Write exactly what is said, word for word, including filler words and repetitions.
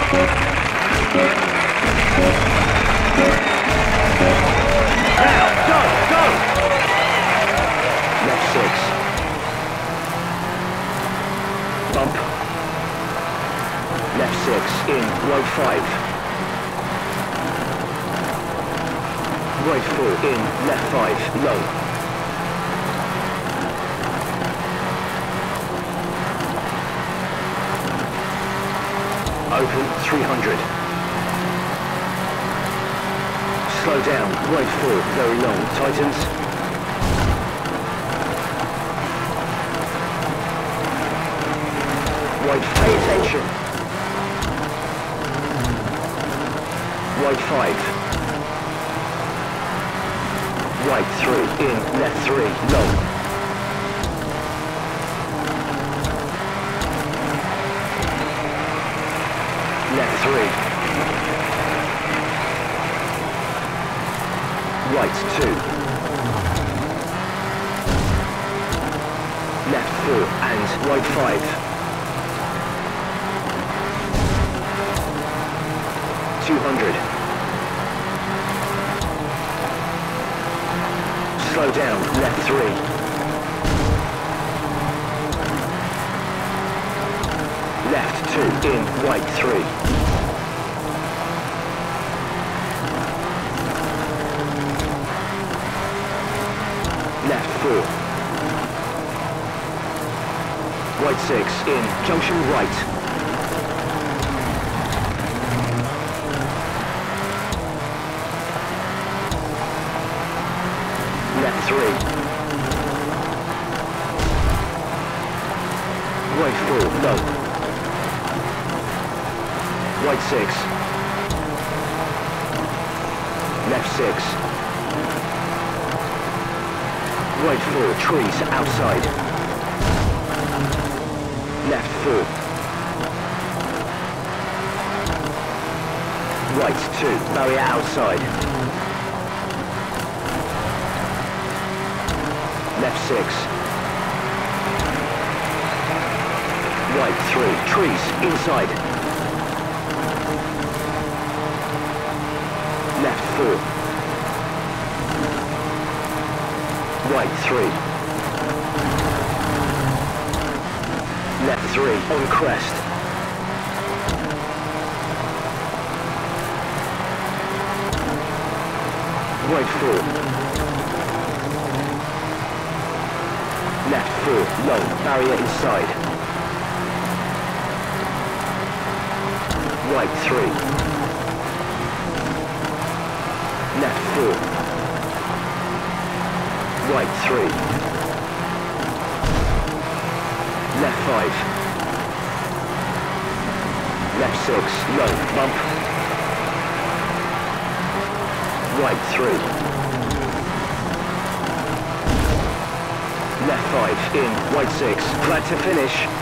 Now, go, go! Left six. Bump. Left six, in, right five. Right four, in, left five, low. Open, three hundred. Slow down, right four, very long, tightens. Right, pay attention. Right five. Right three, in, left three, long. Left three. Right two. Left four and right five. two hundred. Slow down, left three. Left two, in, right three. Left four. Right six, in, junction right. Left three. Right four, low. Right six. Left six. Right four, trees, outside. Left four. Right two, barrier outside. Left six. Right three, trees, inside. Left four. Right three. Left three, on crest. Right four. Left four, low, barrier inside. Right three. Left four. Right three. Left five. Left six, low, bump. Right three. Left five, in, right six, glad to finish.